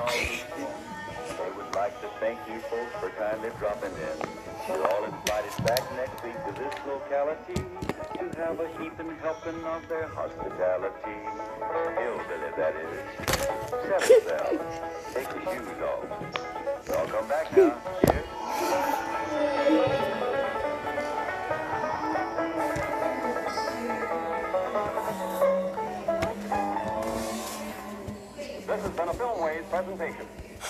They would like to thank you folks for kindly dropping in. You're all invited back next week to this locality to have a heaping helping of their hospitality. Hillbilly, that is. Settle down. Take your shoes off. Y'all come back now. Cheers. This has been a Filmways presentation.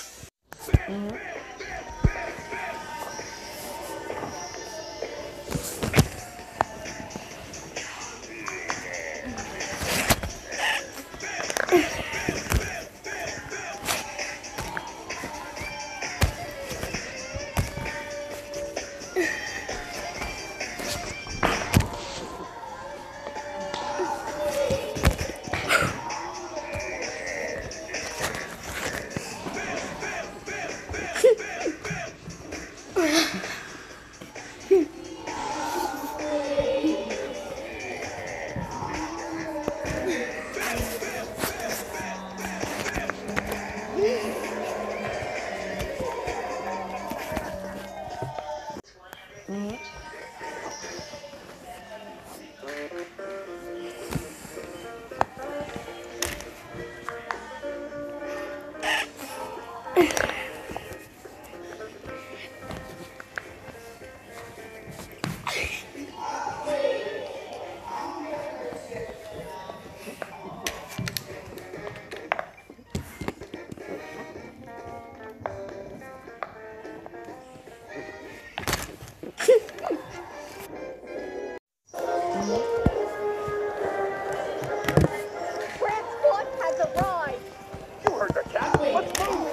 Transport has arrived. You heard the cat. Let's move.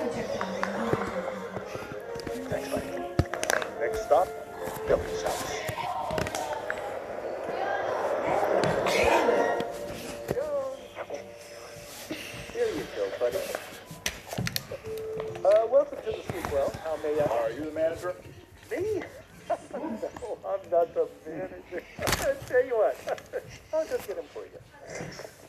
Next stop, Billy's house. Here you go, buddy. Welcome to the Sleepwell. How may I? Are you the manager? Me? No, I'm not the manager. Tell you what, I'll just get him for you.